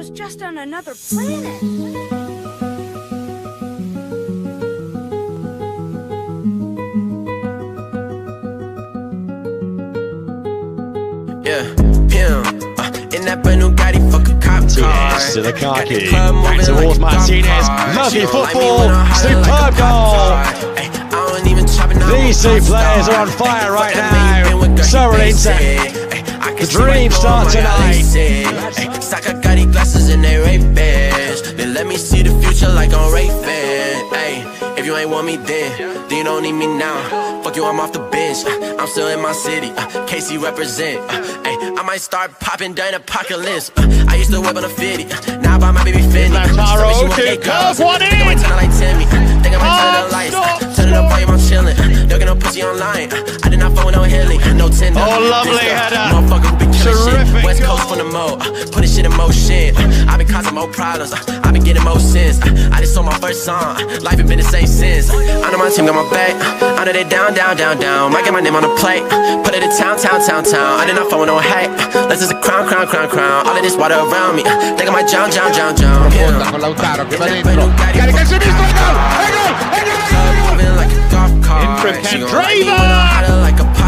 was just on another planet. Yeah, him, in that brand new Gotti, fuck a cop car. To the car key, back towards Martinez, lovely football, superb goal. These two players are on fire right now, so are Inter. The dream starts tonight. Saka Gotti glasses and they Ray-Bans. They let me see the future like on Ray-Ban. Ay, if you ain't want me then you don't need me now. Fuck you, I'm off the bench. I'm still in my city. KC represent. Ay, I might start popping during apocalypse. I used to whip on a 50. Now I buy my baby Fendi. Lautaro to curve one in. Think I might turn like Timmy. Think I might turn the lights. Turn it up while I'm chilling. Looking no pussy online. I did not phone no Hilly. No Tinder. Oh, lovely header. Motherfucker be killing shit. West Coast goal. from the mo. Putting shit in motion. I've been causing more problems. I've been getting more sins. I just sold my first song. Life ain't been the same since. I know my team got my back. I know they down. Might get my name on the plate. Put it in town. I did not phone no hate. This is a crown. All of this water around me. Think I might drown. Profonda con Lautaro che va dentro, carica il sinistro, e gol! Moving like a golf cart. In from She gon' Candreva. ride me when I'm hotter like a